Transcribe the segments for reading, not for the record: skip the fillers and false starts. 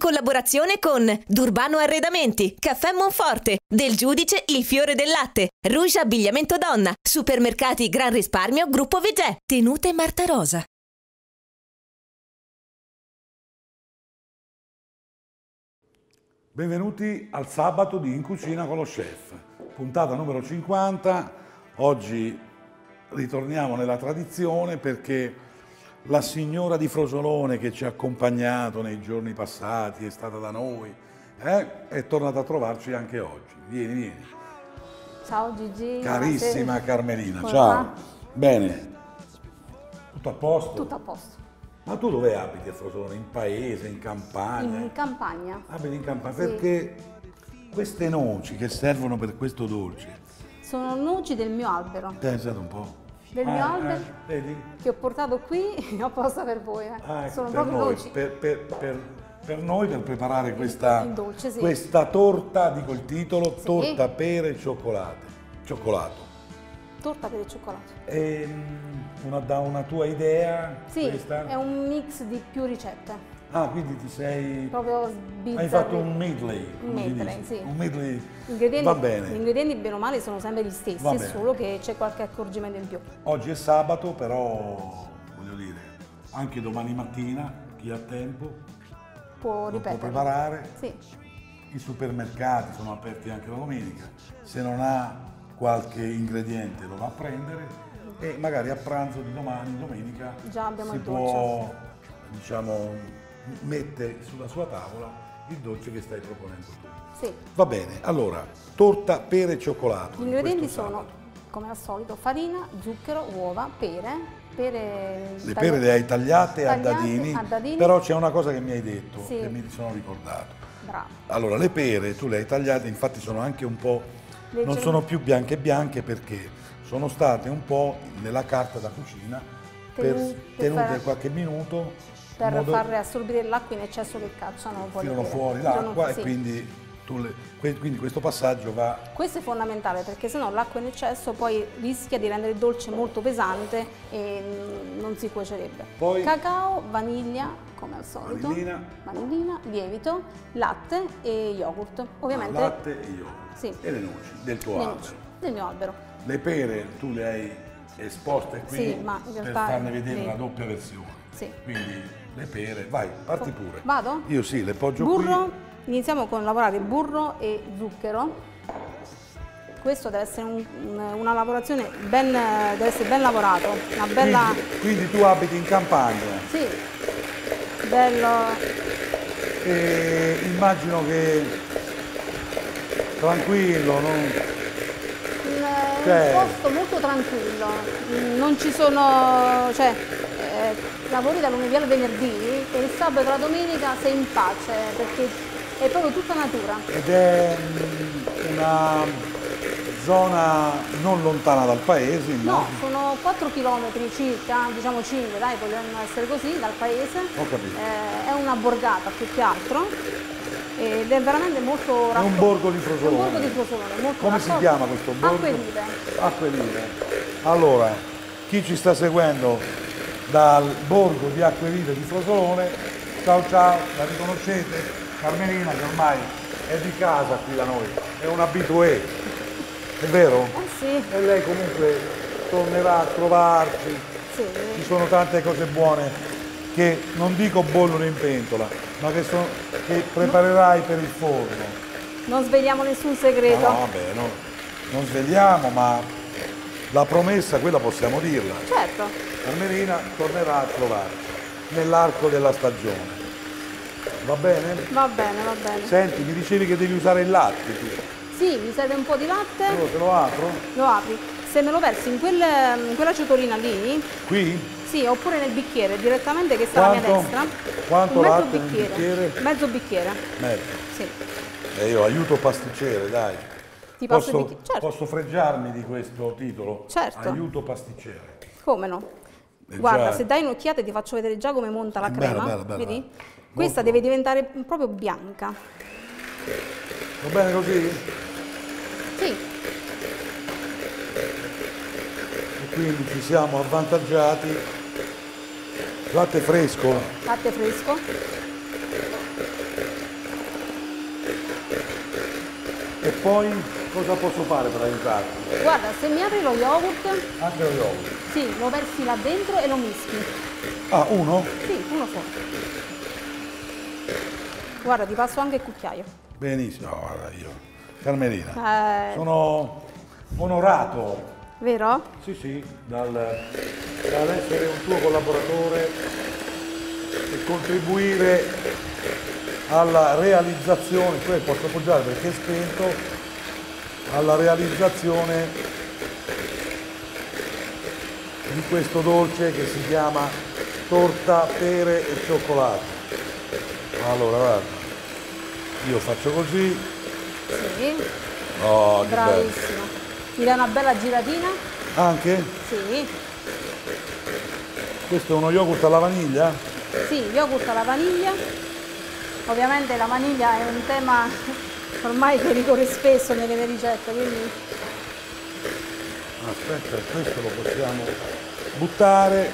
collaborazione con D'Urbano Arredamenti, Caffè Monforte, Del Giudice Il Fiore del Latte, Rouge Abbigliamento Donna, Supermercati Gran Risparmio, Gruppo Vegè, Tenute Marta Rosa. Benvenuti al sabato di In Cucina con lo Chef, puntata numero 50. Oggi ritorniamo nella tradizione perché la signora di Frosolone che ci ha accompagnato nei giorni passati, è stata da noi, è tornata a trovarci anche oggi. Vieni, vieni. Ciao Gigi. Carissima buonasera. Carmelina, Come ciao. va? Bene. Tutto a posto? Tutto a posto. Ma tu dove abiti a Frosolone? In paese, in campagna? In campagna. Abiti in campagna, Sì. perché queste noci che servono per questo dolce, Sono noci del mio albero. pensate un po'. Del mio albero vedi? che ho portato qui apposta per voi. Ecco, Sono per proprio noi, noci. per noi, per preparare questa, il dolce, sì. questa torta, dico il titolo, Sì. torta, pere e cioccolato. Torta per il cioccolato. Da una tua idea? Sì, Questa? è un mix di più ricette. Ah, quindi ti sei... Proprio Hai fatto un medley. Un come si medley, dice? sì. Un medley. Ingredienti, Va bene. Gli ingredienti bene o male sono sempre gli stessi, Va è bene. solo che c'è qualche accorgimento in più. Oggi è sabato, però voglio dire, anche domani mattina, chi ha tempo, Può lo può ripetere. preparare. Sì. I supermercati sono aperti anche la domenica, se non ha qualche ingrediente lo va a prendere e magari a pranzo di domani, domenica, Già abbiamo si il può, diciamo, mette sulla sua tavola il dolce che stai proponendo tu. Sì. Va bene, allora, torta, pere e cioccolato. Gli in ingredienti questo sono, sabato. come al solito, farina, zucchero, uova, pere Le pere le hai tagliate a tagliate dadini, però c'è una cosa che mi hai detto, Sì. che mi sono ricordato. Bravo. Allora, le pere tu le hai tagliate, infatti sono anche un po', non Leggermente. sono più bianche perché sono state un po' nella carta da cucina, tenute fare- qualche minuto, Per in modo far assorbire l'acqua in eccesso che cacciano fuori. tirano le pere. fuori Tirano- l'acqua sì. e quindi questo passaggio va... Questo è fondamentale perché sennò l'acqua in eccesso poi rischia di rendere il dolce molto pesante e non si cuocerebbe. Poi- Cacao, vaniglia, come al solito. Vanillina. Lievito, latte e yogurt. Ovviamente latte e yogurt. Sì. E le noci del tuo le albero. noci del mio albero. Le pere tu le hai esposte qui Sì, ma in per realtà farne vedere sì. una doppia versione. Sì. Quindi le pere, vai, parti pure. Vado? Io sì, le poggio Burro, qui. iniziamo con lavorare burro e zucchero. Questo deve essere una lavorazione deve essere ben lavorato, una bella... Quindi tu abiti in campagna Sì, bello... e immagino che tranquillo, non... un posto molto tranquillo, non ci sono... cioè, lavori da lunedì al venerdì e il sabato e la domenica sei in pace perché è proprio tutta natura. Ed è una zona non lontana dal paese, No, immagino. sono 4 km circa, diciamo 5, dai, vogliono essere così, dal paese. Ho capito. È una borgata più che altro ed è veramente molto È un borgo di Frosolone. È un borgo di Frosolone, molto Come si raccolto. chiama questo borgo? Acquerive. Acquerive. Allora, chi ci sta seguendo dal borgo di Acquerive di Frosolone, ciao ciao, la riconoscete? Carmelina che ormai è di casa qui da noi, è un habitué, è vero? Sì, E lei comunque tornerà a trovarci, sì. ci sono tante cose buone che non dico bollono in pentola, ma che preparerai per il forno. Non sveliamo nessun segreto. No, vabbè, no, non svegliamo, ma la promessa quella possiamo dirla. Certo. Carmelina tornerà a trovarci nell'arco della stagione. Va bene? Va bene, va bene. Senti, mi dicevi che devi usare il latte tu. Sì, mi serve un po' di latte, Allora te lo apro? lo apri. Se me lo versi in quella ciotolina lì, Qui? sì, oppure nel bicchiere, direttamente che sta alla mia Quanto? destra. Quanto Un mezzo latte nel bicchiere? Mezzo bicchiere, Mezzo. sì. E io aiuto pasticcere, dai. Ti passo il bicchiere? Certo. Posso fregiarmi di questo titolo? Certo. Aiuto pasticcere. Come no? È Guarda, già- se dai un'occhiata ti faccio vedere già come monta la Bella, crema. bella, bella. Vedi? Molto Questa deve diventare proprio bianca. Va bene così? Sì, E quindi ci siamo avvantaggiati. Latte fresco. latte fresco. poi cosa posso fare per aiutarti? Guarda, se mi apri lo yogurt, Anche lo yogurt. sì, lo versi là dentro e lo mischi. Ah, uno? Sì, uno solo. Guarda, ti passo anche il cucchiaio. Benissimo. No, guarda, io. Carmelina, sono onorato. Vero? Sì, sì, dall'essere un tuo collaboratore e contribuire alla realizzazione, poi posso appoggiare perché è spento, alla realizzazione di questo dolce che si chiama torta, pere e cioccolato. Allora, guarda, io faccio così. Sì. Oh, che bello. Bravissimo. Mi dai una bella giratina? Anche? Sì. Questo è uno yogurt alla vaniglia? Sì, yogurt alla vaniglia. Ovviamente la vaniglia è un tema ormai che ricorre spesso nelle mie ricette, quindi Aspetta, questo lo possiamo buttare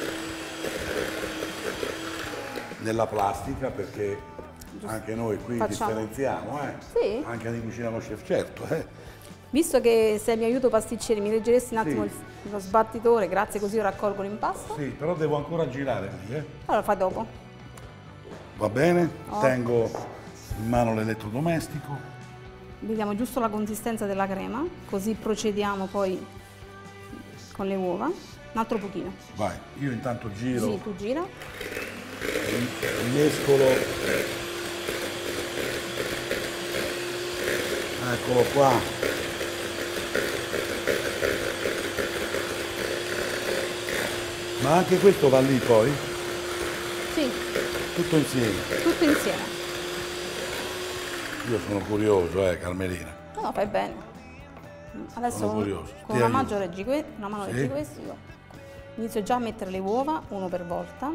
nella plastica perché anche noi qui Facciamo. differenziamo, Sì. Anche di cucina con chef, certo. visto che sei mio aiuto pasticcere mi reggeresti un attimo Sì. lo sbattitore, grazie, così io raccolgo l'impasto. Sì, però devo ancora girare qui, Allora fai dopo. Va bene? Oh. Tengo in mano l'elettrodomestico. Vediamo giusto la consistenza della crema, così procediamo poi con le uova. Un altro pochino. Vai, io intanto giro, Sì, tu gira. mescolo. Eccolo qua. Ma anche questo va lì poi? Sì, Tutto insieme. tutto insieme. Io sono curioso, Carmelina. No, fai bene. Adesso Sono curioso. con Ti una aiuto. mano una mano Sì. reggi questo, io inizio già a mettere le uova, uno per volta.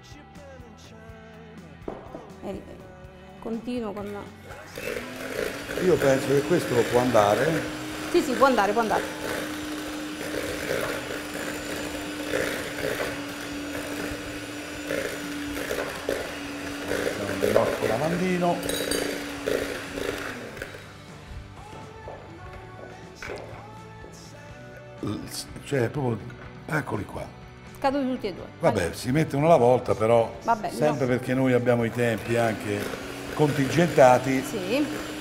E continuo con... Io penso che questo può andare. Sì, sì, può andare, può andare. Il nostro lavandino. Cioè, proprio, eccoli qua. Caduti tutti e due. Vabbè, si mette uno alla volta, però Vabbè, sempre no. perché noi abbiamo i tempi anche contingentati. Sì,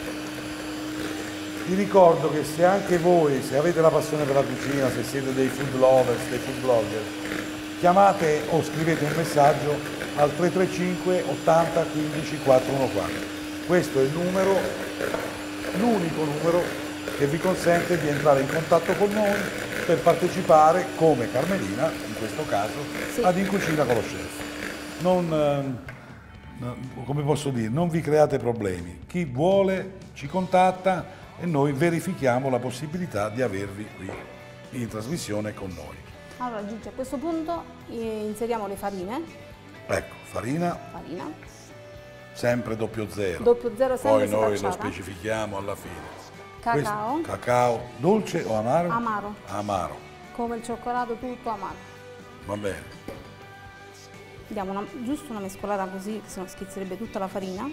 Vi ricordo che se anche voi, se avete la passione per la cucina, se siete dei food lovers, dei food blogger, chiamate o scrivete un messaggio al 335 80 15 414. Questo è il numero, l'unico numero che vi consente di entrare in contatto con noi per partecipare, come Carmelina, in questo caso, Sì. ad In Cucina con lo Chef. Non, come posso dire, non vi create problemi. Chi vuole ci contatta e noi verifichiamo la possibilità di avervi qui in trasmissione con noi. allora Gigi, a questo punto inseriamo le farine. Ecco, farina, sempre 00. 00 sempre Poi noi lo sfacciata. specifichiamo alla fine. Cacao. Cacao dolce o amaro? Amaro. Amaro, Come il cioccolato, tutto amaro. va bene. Diamo giusto una mescolata così, se no schizzerebbe tutta la farina.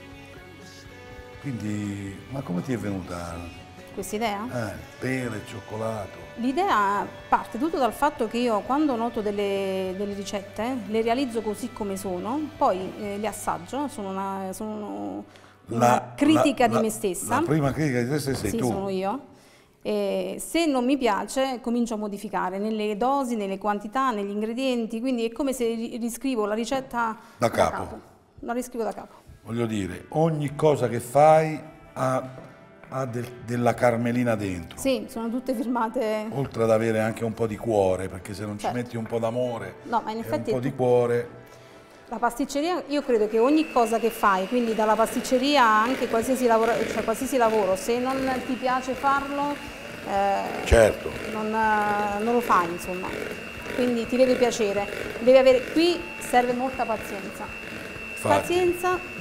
Quindi, ma come ti è venuta? Questa idea? Pere, cioccolato. L'idea parte tutto dal fatto che io quando noto delle ricette le realizzo così come sono, poi le assaggio, sono una critica di me stessa. La prima critica di te stessa sei Sì, tu. sono io. E se non mi piace comincio a modificare nelle dosi, nelle quantità, negli ingredienti, quindi è come se riscrivo la ricetta Da capo. La riscrivo da capo. Voglio dire, ogni cosa che fai ha della Carmelina dentro. Sì, sono tutte firmate. Oltre ad avere anche un po' di cuore, perché se non Certo. ci metti un po' d'amore No, ma in e effetti un po' di cuore, la pasticceria, io credo che ogni cosa che fai, quindi dalla pasticceria anche qualsiasi lavoro, se non ti piace farlo, certo, non lo fai, insomma. Quindi ti deve piacere. Devi avere, qui serve molta pazienza. infatti. Pazienza,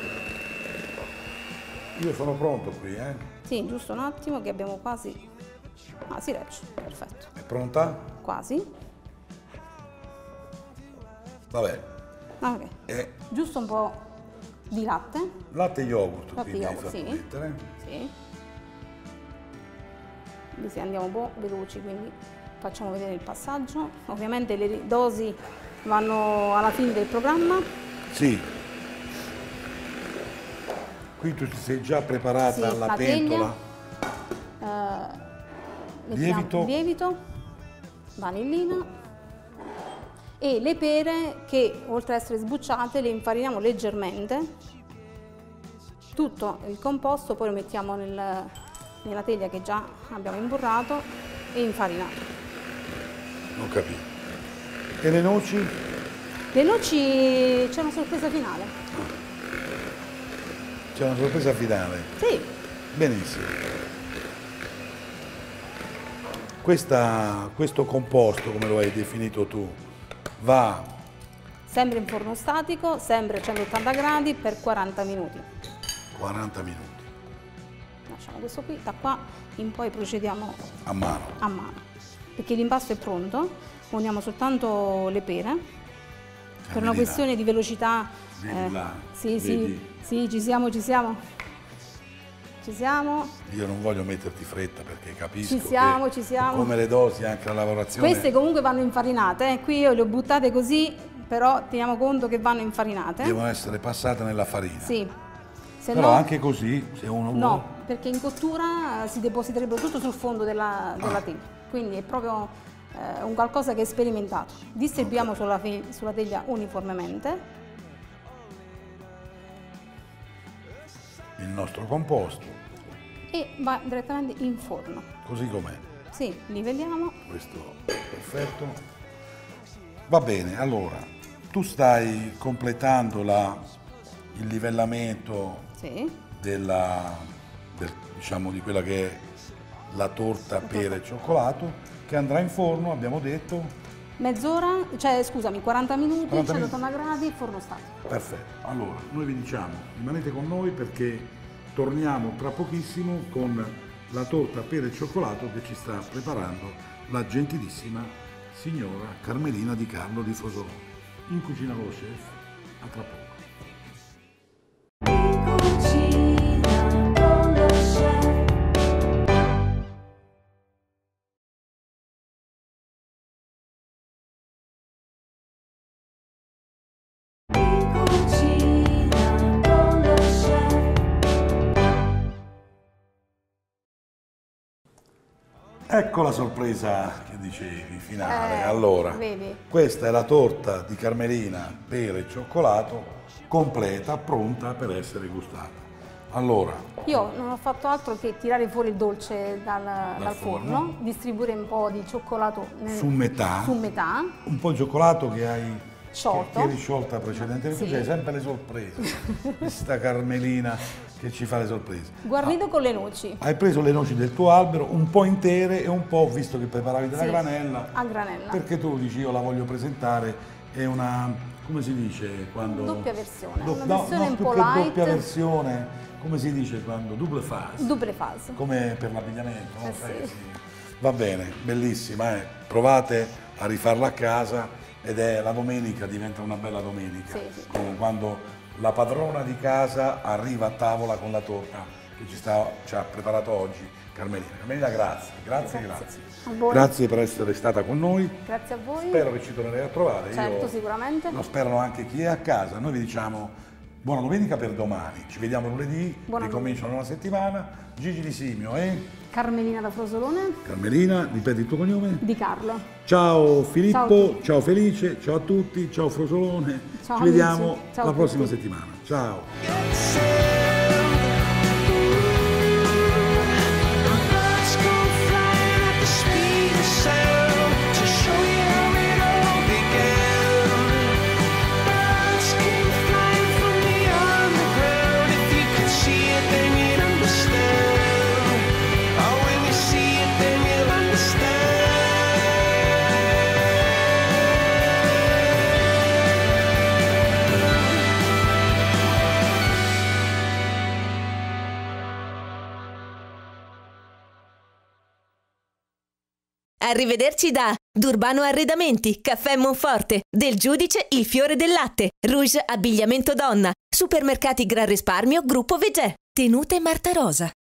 Io sono pronto qui, sì, giusto un attimo che abbiamo quasi. Ah, si regge, perfetto. È pronta? Quasi. Vabbè. Ok. E Giusto un po' di latte. latte e yogurt Latte qui mi hai yogurt, fatto sì. mettere. Sì. se andiamo un po' veloci, quindi facciamo vedere il passaggio. Ovviamente le dosi vanno alla fine del programma. Sì. Qui tu ti sei già preparata Sì, alla la pentola. Lievito, vanillina e le pere che oltre ad essere sbucciate le infariniamo leggermente. Tutto il composto poi lo mettiamo nella teglia che già abbiamo imburrato e infarinato. Ho capito. E le noci? Le noci c'è una sorpresa finale. C'è una sorpresa finale? Sì. Benissimo. Questo composto, come lo hai definito tu, va Sempre in forno statico, sempre a 180 gradi per 40 minuti. 40 minuti. Lasciamo questo qui, da qua in poi procediamo A mano. perché l'impasto è pronto, uniamo soltanto le pere per una questione di velocità. Vedi là, Sì, vedi? sì, ci siamo. Io non voglio metterti fretta perché capisco Ci siamo, che ci siamo. come le dosi anche la lavorazione. Queste comunque vanno infarinate, qui io le ho buttate così, però teniamo conto che vanno infarinate. Devono essere passate nella farina. Sì. Se Però no, anche così, se uno vuole. no, perché in cottura si depositerebbero tutto sul fondo della teglia, quindi è proprio un qualcosa che è sperimentato. Distribuiamo sulla teglia uniformemente. Il nostro composto, E va direttamente in forno. così com'è. Sì, livelliamo. Questo è perfetto. Va bene, allora, tu stai completando il livellamento Sì. diciamo di quella che è la torta pere e cioccolato, che andrà in forno, abbiamo detto. Mezz'ora, cioè scusami, 40 minuti, 40 minuti. 180 gradi, forno statico. Perfetto, allora noi vi diciamo, rimanete con noi perché torniamo tra pochissimo con la torta pere e cioccolato che ci sta preparando la gentilissima signora Carmelina Di Carlo di Frosolone. In cucina con lo chef, a tra poco. Ecco la sorpresa che dicevi, finale. Allora, vedi. questa è la torta di Carmelina pere e cioccolato completa, pronta per essere gustata. Allora, Io non ho fatto altro che tirare fuori il dolce dal forno. forno, distribuire un po' di cioccolato su metà, un po' di cioccolato che hai sciolto. che eri sciolta precedentemente, Sì. c'hai sempre le sorprese. Questa Carmelina che ci fa le sorprese. Guarnito con le noci. Hai preso le noci del tuo albero, un po' intere e un po', visto che preparavi della Sì, granella, a granella. perché tu dici io la voglio presentare, è una, come si dice quando... Doppia versione, Do- una no, versione no, un più po' che light. doppia versione, come si dice quando? Double phase. Double phase. Come per l'abbigliamento, no? Sì. Sì. Va bene, bellissima, provate a rifarla a casa ed è la domenica, diventa una bella domenica, Sì. come quando la padrona di casa arriva a tavola con la torta che ci ha preparato oggi Carmelina. Carmelina, grazie. A voi. Grazie per essere stata con noi. Grazie a voi. Spero che ci tornerei a trovare. Certo, sicuramente. Lo sperano anche chi è a casa. Noi vi diciamo buona domenica per domani. Ci vediamo lunedì, Buona ricomincia una nuova settimana. Gigi Di Simio e Carmelina da Frosolone. Carmelina, ripeti il tuo cognome? Di Carlo. Ciao Filippo, Ciao. ciao Felice, ciao a tutti, ciao Frosolone. Ciao, Ci vediamo amici. Ciao la a prossima tutti. settimana. Ciao. Arrivederci da D'Urbano Arredamenti, Caffè Monforte, Del Giudice Il Fiore del Latte, Rouge Abbigliamento Donna, Supermercati Gran Risparmio, Gruppo Vegè, Tenute Marta Rosa.